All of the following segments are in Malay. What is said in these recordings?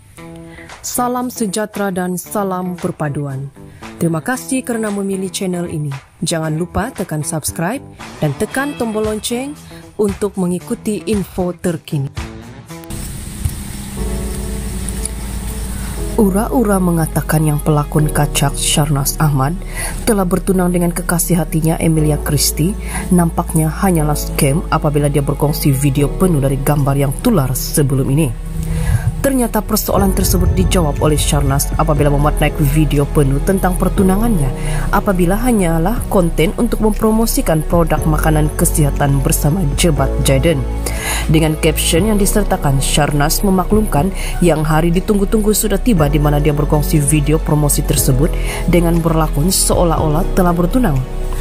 Salam sejahtera dan salam perpaduan. Terima kasih kerana memilih channel ini. Jangan lupa tekan subscribe dan tekan tombol lonceng untuk mengikuti info terkini. Ura-ura mengatakan yang pelakon kacak Sharnas Ahmad telah bertunang dengan kekasih hatinya Emilia Christie nampaknya hanyalah scam apabila dia berkongsi video penuh dari gambar yang tular sebelum ini. Ternyata persoalan tersebut dijawab oleh Sharnas apabila memuat naik video penuh tentang pertunangannya apabila hanyalah konten untuk mempromosikan produk makanan kesihatan bersama Jebat Jaden. Dengan caption yang disertakan, Sharnas memaklumkan yang hari ditunggu-tunggu sudah tiba di mana dia berkongsi video promosi tersebut dengan berlakon seolah-olah telah bertunang.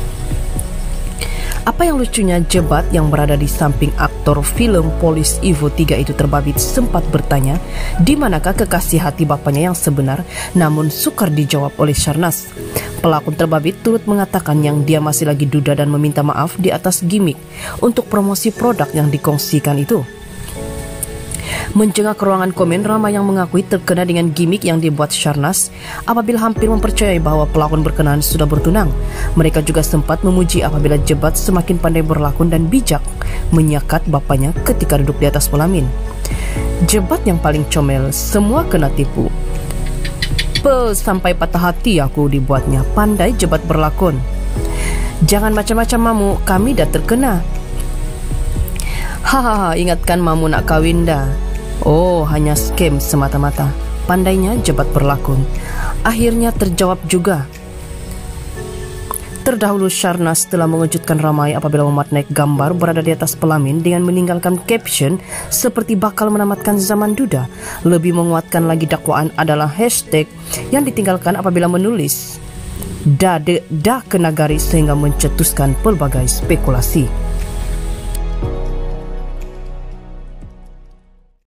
Apa yang lucunya, Jebat yang berada di samping aktor filem Polis Evo 3 itu terbabit sempat bertanya di manakah kekasih hati bapaknya yang sebenar, namun sukar dijawab oleh Sharnas. Pelakon terbabit turut mengatakan yang dia masih lagi duda dan meminta maaf di atas gimmick untuk promosi produk yang dikongsikan itu. Menjengak ruangan komen, ramai yang mengakui terkena dengan gimmick yang dibuat Sharnas apabila hampir mempercayai bahawa pelakon berkenaan sudah bertunang. Mereka juga sempat memuji apabila Jebat semakin pandai berlakon dan bijak menyakat bapaknya ketika duduk di atas pelamin. Jebat yang paling comel, semua kena tipu. Sampai patah hati aku dibuatnya, pandai Jebat berlakon. Jangan macam-macam mamu, kami dah terkena. Hahaha, ingatkan mamu nak kawin dah. Oh, hanya scam semata-mata. Pandainya Jebat berlakon. Akhirnya terjawab juga. Terdahulu Sharnas telah mengejutkan ramai apabila memuat naik gambar berada di atas pelamin dengan meninggalkan caption seperti bakal menamatkan zaman duda. Lebih menguatkan lagi dakwaan adalah hashtag yang ditinggalkan apabila menulis dah kena garis sehingga mencetuskan pelbagai spekulasi.